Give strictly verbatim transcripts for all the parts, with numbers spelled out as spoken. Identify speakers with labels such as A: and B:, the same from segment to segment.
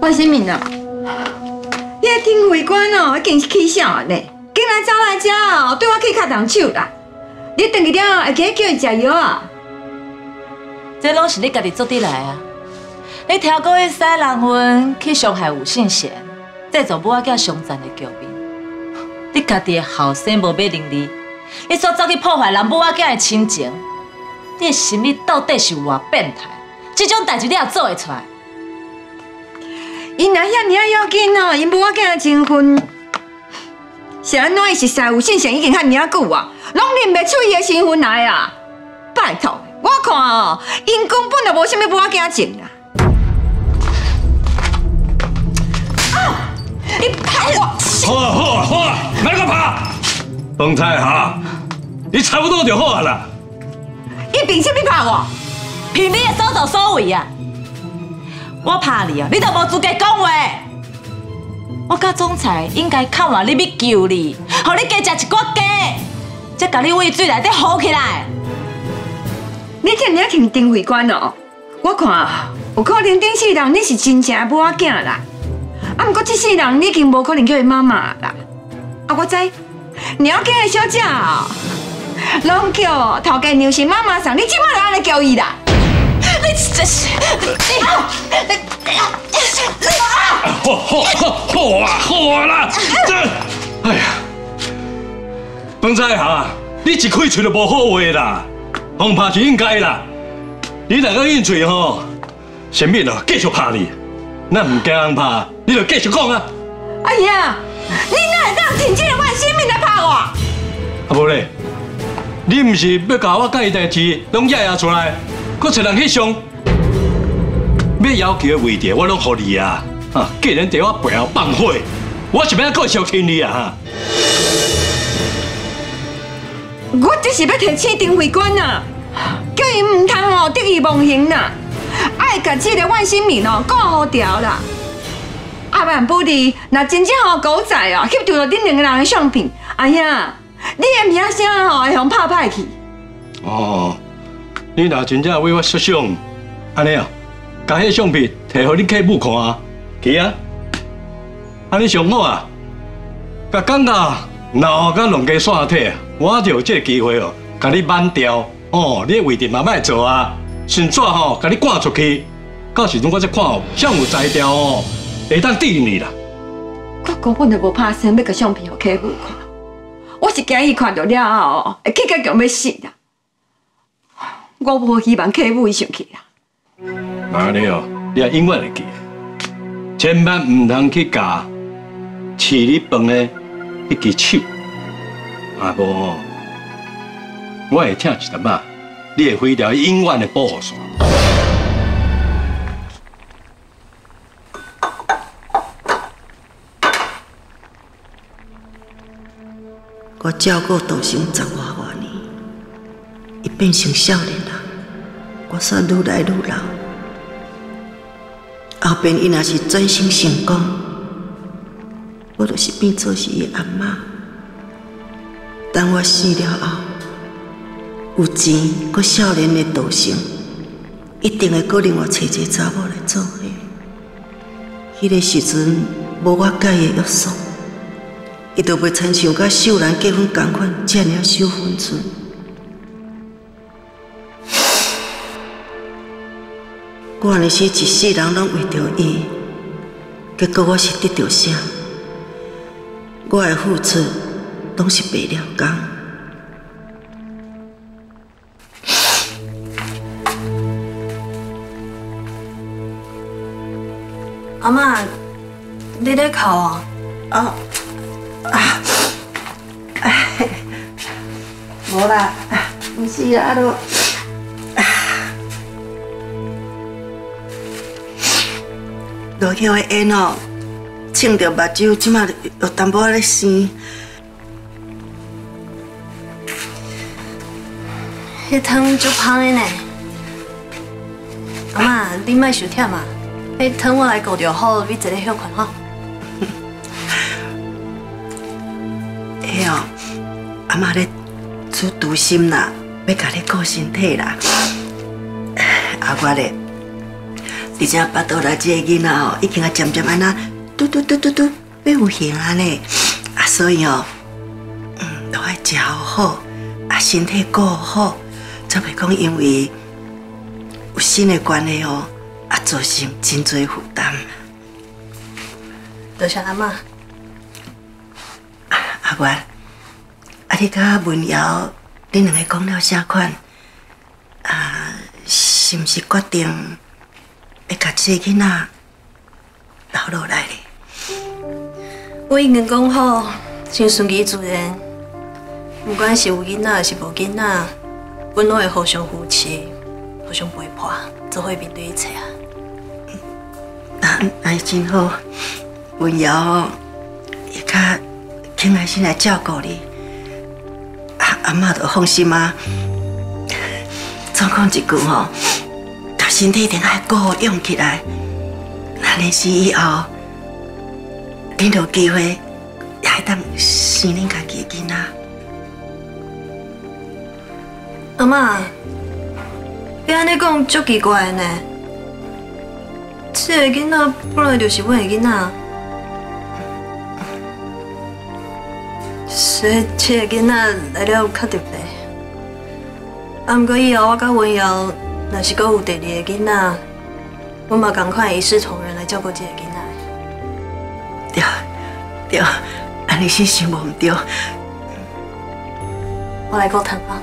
A: 万新民啊，你个丁会官哦，已经是起笑呢，竟然走来遮哦，对我起卡动手啦！你回去了会记叫伊食药啊？
B: 这拢是你家己做得来啊！你挑过去使人魂去伤害有姓贤，制造母仔囝伤残的局面。你家己的后生无买能力，你煞走去破坏人母仔囝的亲情，你的心理到底是有偌变态？这种代志你也做会出来？
A: 因若遐尔要紧哦，因母仔囝结婚，是安怎？伊是师有姓贤已经遐尔久啊，拢认袂出伊的身份来啊！拜托，我看哦，因根本就无啥物母仔囝情啦。啊！你拍我！
C: 好啊好啊好啊，哪个拍？彭太哈，你差不多就好啊啦。
A: 伊凭啥物拍我？
B: 凭你的所作所为啊！我拍你啊，你就无资格讲话。我甲总裁应该看完你要救你，互你加食一寡鸡，才甲你胃水内底好起来。
A: 你这尔听丁会官哦，我看有可能顶世人你是真正的母仔囝啦，啊，毋过这世人你已经无可能叫伊妈妈啦。啊，我知，鸟囝的小姐哦，拢叫头家娘是妈妈桑，你即摆就安尼叫伊啦？你这是你啊！
C: 好好好好啊好啊啦！这，哎呀，彭太哈，你一开嘴就无好话啦，恐怕是应该啦。你若个应嘴吼，前面哦继续拍你，咱唔惊人拍，你就继续讲啊。
A: 哎呀，你哪会当挺这个万性命来拍我？啊
C: 无咧，你唔是要甲我甲伊代志拢压压出来，搁找人去上，要要求的位置我拢互你啊！啊，既然在我背后放火，我是要搁小听你啊！哈！
A: 我只是要提醒丁会官呐，叫伊唔通哦得意忘形呐，爱甲这个万新民哦顾好调啦。啊，万不离，若真正哦狗仔哦翕到了恁两个人的相片，哎呀，你的名声哦会互拍歹去。哦，
C: 你若真正为我设想，安尼啊，把迄相片摕互你客户看啊，去啊，安尼上好啊。甲感觉闹甲弄家散体，我就有这个机会哦，甲你挽掉哦，你的位置嘛莫做啊，顺纸吼，甲你赶出去。到时阵我再看哦，像有才调哦，会当抵你啦。
A: 我根本就无拍算要甲相片互客户看，我是惊伊看到了后哦，会气甲强要死啦。我无希望客户伊生气啦。
C: 安尼哦，你也永远会记，千万唔通去夹饲你饭的迄支手，啊无哦，我会请一粒啊，你会毁掉永远的保护伞。
D: 我照顾杜生十外外年，伊变成少年人，我煞愈来愈老。后边伊若是转型成功，我就是变做是伊阿妈。等我死了后，有钱佮少年的杜生，一定会佮另外找一个查某来做伙。迄个时阵无我介意的约束。伊就袂亲像甲秀兰结婚同款，占了守分寸。我安尼说一世人拢为着伊，结果我是得着啥？我的付出拢是白了工。
E: 阿嬷，你咧哭啊？
D: 啊啊！哎，无啦，毋是啦，啊都。落乡的烟哦，呛着目睭，即马有淡薄仔咧生。
E: 迄汤足芳的呢。阿嬷，你莫受忝啊，迄汤我来顾就好，你坐咧休困吼。
D: 嘿哦，阿嬷咧煮猪心啦，要甲你顾身体啦。啊，我咧。 而且巴肚内这个囡仔哦，已经啊渐渐安那嘟嘟嘟嘟嘟变有形安尼，啊，所以哦，嗯，都爱食好，啊，身体顾好，才袂讲因为有新的关系哦，啊，造成真多负担。
E: 多谢阿嬷。
D: 阿元，啊，你甲文瑶，恁两个讲了啥款？啊，是毋是决定要甲这个囡仔留落来咧？
E: 我已经讲好，先顺其自然。不管是有囡仔还是无囡仔，阮拢会互相扶持，互相陪伴，做伙面对一切啊。
D: 那那真好，文瑶哦，会较肯来心来照顾你，啊阿嬷就放心啊。总讲一句吼，他身体一定爱顾好养起来，那年时以后，恁有机会也会当生恁家己的囡仔。
E: 阿嬷，你安尼讲足奇怪的呢。这个囡仔本来就是阮的囡仔，所以这个囡仔来了有较特别。啊，毋过以后我甲文瑶若是阁有第二个囡仔，阮嘛共款一视同仁来照顾这个囡仔。
D: 对对，安尼是想无毋对。
E: 我来顾谈啊。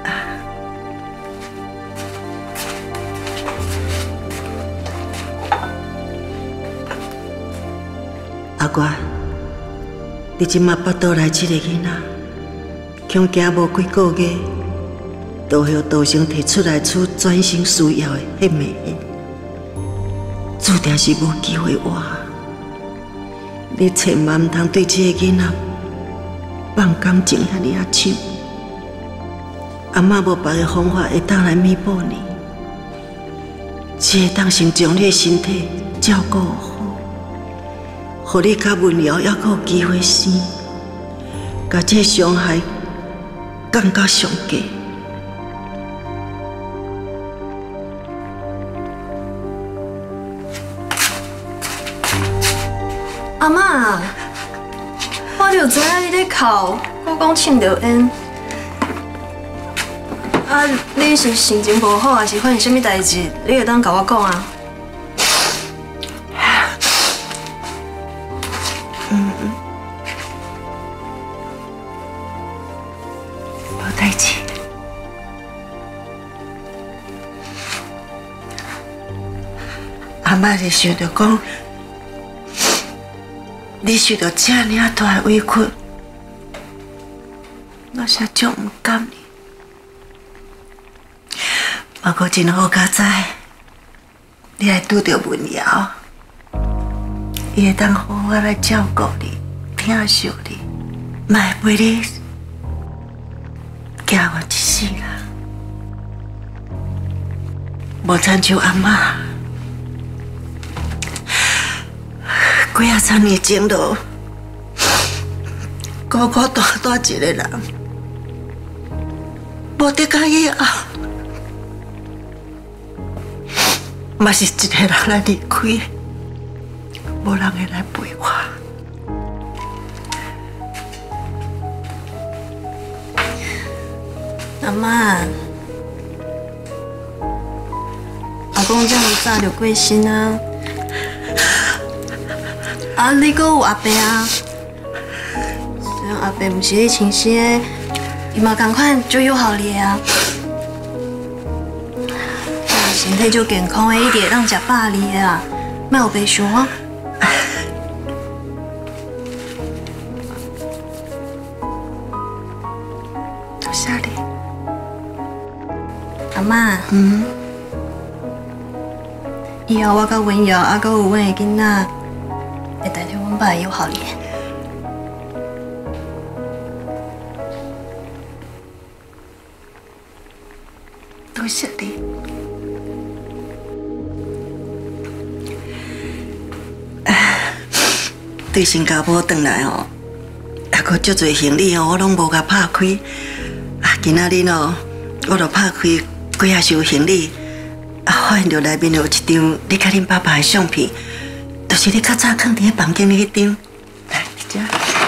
D: 阿乖，你即马巴肚内这个囡仔，恐惊无几个月，就向道生提出来处转生需要的迄物件，注定是无机会活。你千万毋通对这个囡仔放感情遐尼啊深。阿嬷无别个方法会当来弥补你，只会当先将你的身体照顾好。互你甲文瑶还阁有机会生，甲这伤害降到上低。
E: 阿嬷，我就知影你咧哭，我讲穿着烟。啊，你是心情无好，还是发生什么代志？你会当甲我讲啊？
D: 嗯嗯，无代志。阿嬷是想着讲，你受到这尔大的委屈，我是足唔甘你。不过真好佳哉，你还拄着文瑶。伊会当好好来照顾你、疼惜你，嘛会陪你行完一世啦。无亲像阿嬷，几啊十年前就孤孤单单一个人，无得到以后，嘛是一个人来离开。无人会来陪我。
E: 阿嬷，阿公这样早就过身啊。啊，你阁有阿伯啊？虽然阿伯毋是你亲生的，伊嘛同款就友好你啊。身体就健康的，一定会当食饱哩的啊，莫有悲伤哦。阿嬷，
D: 嗯，
E: 以后我甲文瑶，还阁有阮的囡仔，会代替阮爸的友好你。
D: 多谢你。对新加坡回来哦，还阁足侪行李哦，我拢无甲拍开。啊，今仔日哦，我著拍开几啊箱行李， 啊，发现到内面有一张你甲恁爸爸的相片，就是你较早放伫咧房间的迄张。来，伫遮，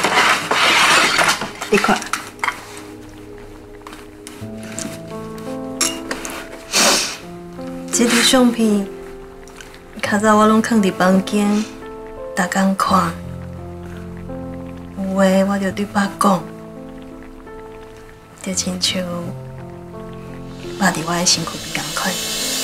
D: 你看。
E: 这张相片，较早我拢放伫房间，逐工看。有话我就对爸讲，就亲像爸伫我的身躯边同款。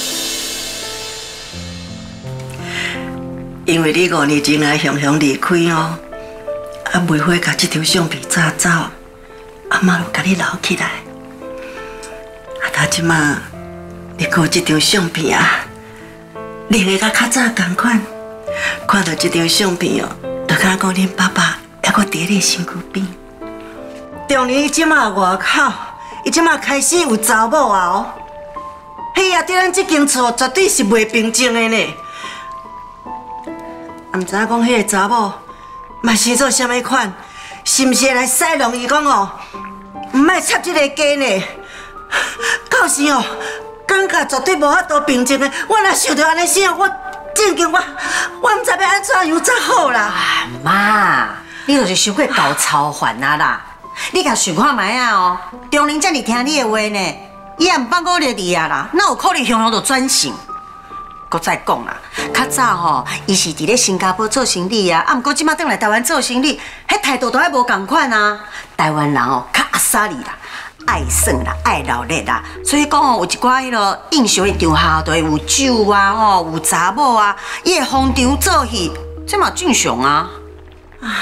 D: 因为你五年前来雄雄离开哦，啊，袂花甲这张相片炸走，阿妈就甲你留起来。啊，他即马你看这张相片啊，你会甲较早同款，看到这张相片哦，就感觉讲恁爸爸还阁伫你身躯边。中年伊即马外口，伊即马开始有查某啊哦，嘿啊，伫咱这间厝绝对是袂平静的呢。啊，毋知影讲迄个查某嘛生做啥物款，是毋是会来使弄伊讲哦，毋莫插这个家呢？到时哦，感觉绝对无法度平静的。我若想到安尼想，我正经我我毋知要安怎样才好啦。
F: 啊妈，你就是伤过高超凡啊啦！你甲想看卖啊哦，中林遮尔听你的话呢，伊也毋放过你啊啦，哪有可能雄雄就转性？搁再讲啦，较早吼，伊是伫咧新加坡做生意啊，啊，毋过即马转来台湾做生意，迄态度都还无共款啊。台湾人哦，较阿萨里啦，爱耍啦，爱闹热啦，所以讲哦，有一寡迄落应酬的场合，就会有酒啊，吼，有查某啊，伊会逢场作戏，这嘛正常啊。
D: 啊，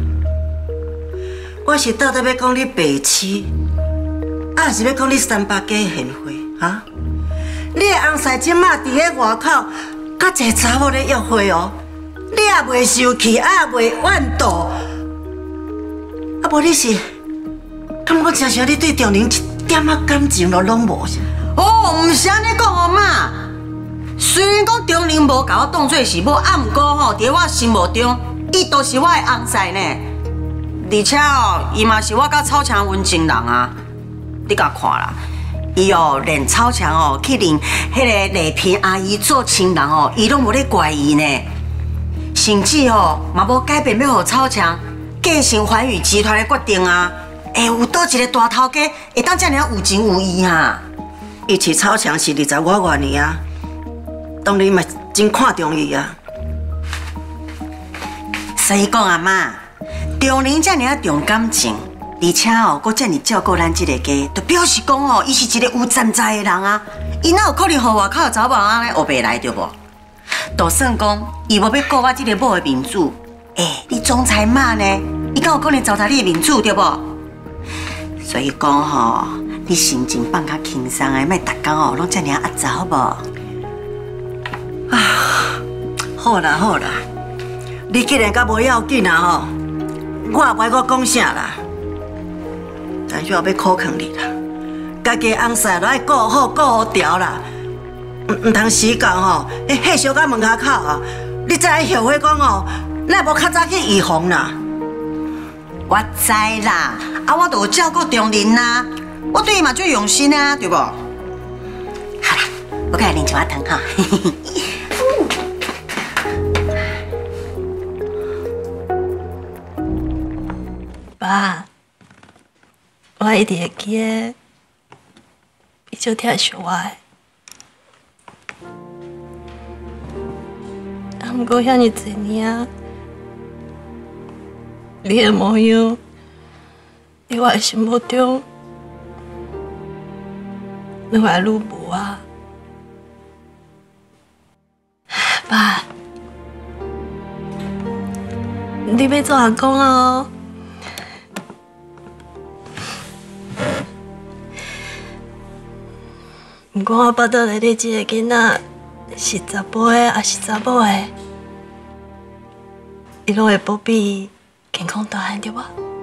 D: 我是到底要讲你白痴，啊，还是要讲你三八家的贤惠哈？你的翁婿即马伫咧外口，甲一个查某咧约会哦，你也袂受气，啊也袂怨妒，啊无你是感觉常常你对中宁一点仔感情都拢无？
F: 哦，毋是安尼讲哦妈，虽然讲中宁无甲我当做是某，啊毋过吼，伫我心目中，伊都是我的翁婿呢。而且哦，伊嘛是我甲草强温情人啊，你甲看啦。伊哦，连草强哦去领迄个丽萍阿姨做情人哦，伊拢无咧怪伊呢。甚至哦，嘛无改变要互草强继承环宇集团的决定啊。会有倒一个大头家会当遮尔有情有义哈？
D: 伊饲草强是二十外外年啊，当然嘛真看重伊啊。
F: 所以讲啊妈，中林遮尔重感情。而且哦，佫遮尔照顾咱这个家，就表示讲哦，伊是一个有站在的人啊。伊哪有可能互外口的查某人安尼学白来对无？就算讲伊无要顾我这个某的面子，哎，你总裁妈呢？伊敢有可能糟蹋你的面子对无？所以讲吼，你心情放较轻松的，莫逐工哦拢遮尔压糟无？
D: 啊，好啦好啦，你既然甲无要紧啊吼，我也袂阁讲啥啦。但是我要考劝你啦，家己翁婿都爱顾好顾好调啦，唔唔通时间吼，迄迄小到门口口啊，你才会后悔讲哦，咱无较早去预防啦。
F: 我知啦，啊，我都有照顾中林啦，我对伊嘛最用心啊，对不？好啦，我甲你啉一碗汤哈。
E: 爸。我一直会记得，伊就疼惜我的。啊，毋过遐尼侪年啊，你的模样，伫我的心目中，愈来愈无啊。爸，你要做阿公哦。毋过我巴肚内底这个囡仔是查甫的，还是查某的，伊拢会保庇健康大汉对无？